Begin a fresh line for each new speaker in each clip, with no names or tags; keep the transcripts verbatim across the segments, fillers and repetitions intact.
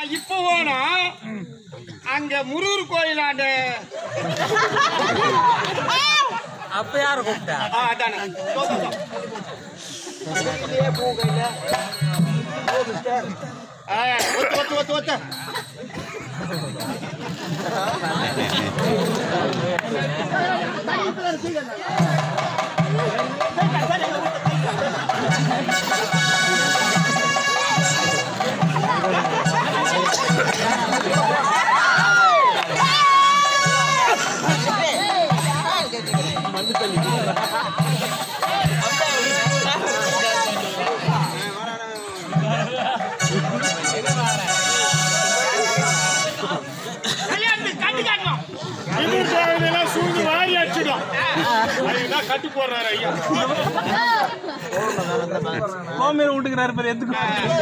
இப்போ போனோம் அங்க முருகர் கோயிலாண்டு
அப்ப யார கூப்பிட்டா
அதானே ஒத்து ஒத்து ஒத்து ஒத்து கட்டு போடுறாரு ஐயா
கோமேல விட்டுக்கிறாரு பாரு எதுக்கு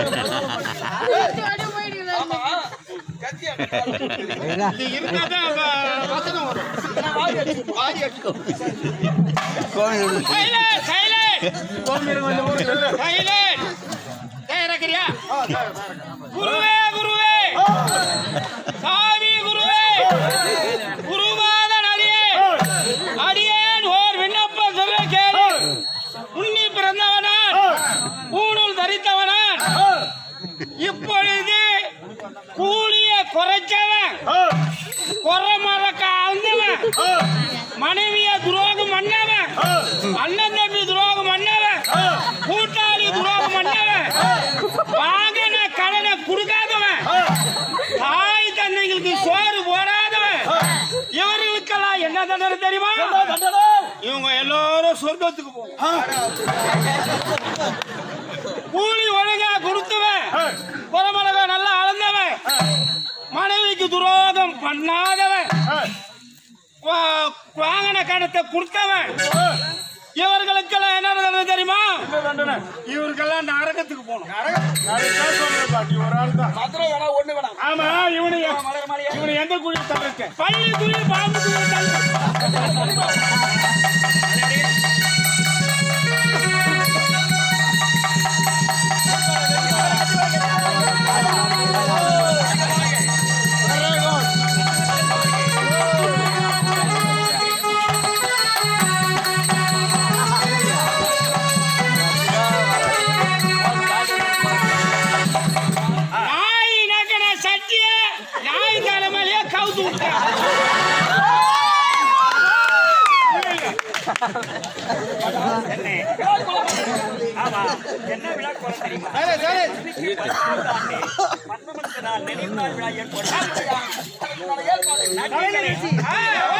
குருவே குருவே சாமி குருவே குருவாத நதியே அடியேன் ஓர் விண்ணப்பம் சொல்ல கேளு. உன்னி பிறந்தவனான் ஊனூல் தரித்தவனான் இப்பொழுது கூலிய குறைச்சவன் குறை மறக்க அந்தவன் மனைவிய துரோகம் பண்ணவன் அண்ணன் தம்பி துரோகம் பண்ணவன் கூட்டாளி துரோகம் பண்ணவன் வாங்கின கடனை கொடுக்காதவன் தாய் தந்தைகளுக்கு சோறு போடாதவன் இவர்களுக்கெல்லாம் என்ன தண்டனை தெரியுமா? இவங்க எல்லாரும் சொர்க்கத்துக்கு போகும். கூலி ஒழுங்கா கொடுத்தவன் புறமளக நல்லா அளந்தவன் மனைவிக்கு துரோகம் பண்ணாதவன் வாங்கின கடத்தை கொடுத்தவன் இவர்களுக்கெல்லாம் என்ன தண்டனை தெரியுமா? இவருக்கெல்லாம் நரகத்துக்கு போகணும். ஆமா இவனு இவனு எந்த குழி தவிர்க்க பள்ளி குழி பாம்பு குழி என்ன விழா போல தெரியுமா? பன்னமனுக்கு நான் நினைவு நாள் விழா ஏற்படுத்தி